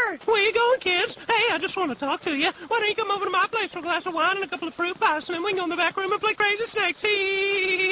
Herbert! Where you going, kids? Hey, I just want to talk to you. Why don't you come over to my place for a glass of wine and a couple of fruit pies, and then we can go in the back room and play crazy snakes? Hee!